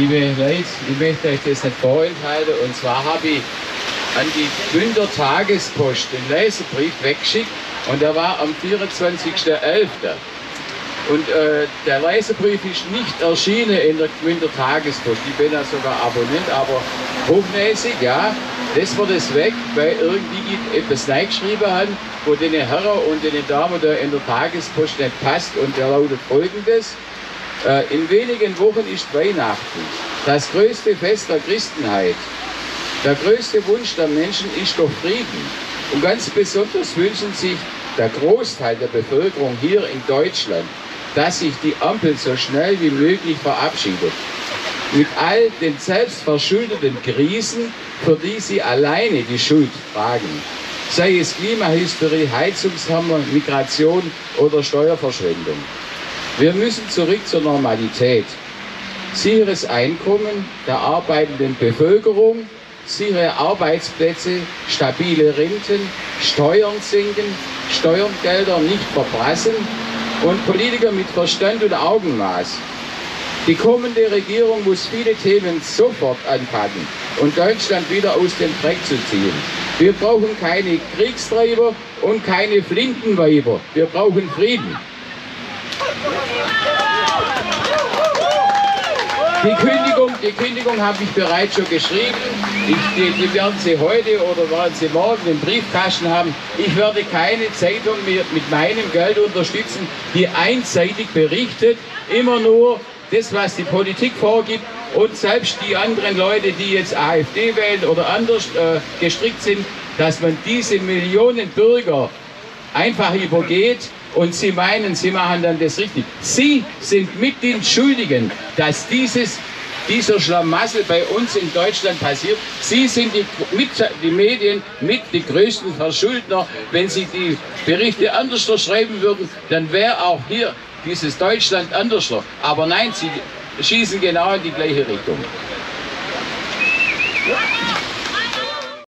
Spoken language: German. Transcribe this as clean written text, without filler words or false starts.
liebe Leute, ich möchte euch das nicht vorenthalten. Und zwar habe ich an die Gmünder Tagespost den Leserbrief weggeschickt und der war am 24.11. Und der Leserbrief ist nicht erschienen in der Gmünder Tagespost. Ich bin ja sogar Abonnent, aber hochnäsig, ja. Das war das weg, weil irgendwie etwas reingeschrieben haben, wo den Herren und den Damen da in der Tagespost nicht passt. Und der lautet folgendes: In wenigen Wochen ist Weihnachten, das größte Fest der Christenheit. Der größte Wunsch der Menschen ist doch Frieden. Und ganz besonders wünschen sich der Großteil der Bevölkerung hier in Deutschland, dass sich die Ampel so schnell wie möglich verabschiedet. Mit all den selbstverschuldeten Krisen, für die sie alleine die Schuld tragen. Sei es Klimahysterie, Heizungshammer, Migration oder Steuerverschwendung. Wir müssen zurück zur Normalität. Sicheres Einkommen der arbeitenden Bevölkerung, sichere Arbeitsplätze, stabile Renten, Steuern senken, Steuergelder nicht verprassen und Politiker mit Verstand und Augenmaß. Die kommende Regierung muss viele Themen sofort anpacken und Deutschland wieder aus dem Dreck zu ziehen. Wir brauchen keine Kriegstreiber und keine Flintenweiber. Wir brauchen Frieden. Die Kündigung habe ich bereits schon geschrieben. Die werden Sie heute oder werden Sie morgen im Briefkasten haben. Ich werde keine Zeitung mehr mit meinem Geld unterstützen, die einseitig berichtet, immer nur das, was die Politik vorgibt, und selbst die anderen Leute, die jetzt AfD wählen oder anders gestrickt sind, dass man diese Millionen Bürger einfach übergeht und sie meinen, sie machen dann das richtig. Sie sind mit den Schuldigen, dass dieser Schlamassel bei uns in Deutschland passiert. Sie sind die Medien mit die größten Verschuldner. Wenn sie die Berichte anders schreiben würden, dann wäre auch hier dieses Deutschland anders. Aber nein, sie schießen genau in die gleiche Richtung.